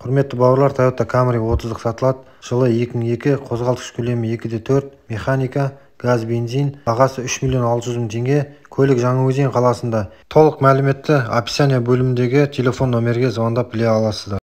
Құрметті бауырлар, Toyota Camry 30 сатылады. Жылы 2002, қозғалтқыш көлемі 2.4, механика, газ, бензин, бағасы 3 миллион 600 мың теңге. Көлік Жаңаөзен қаласында. Толық мәліметті описание бөліміндегі телефон номерге звондап біле аласыздар.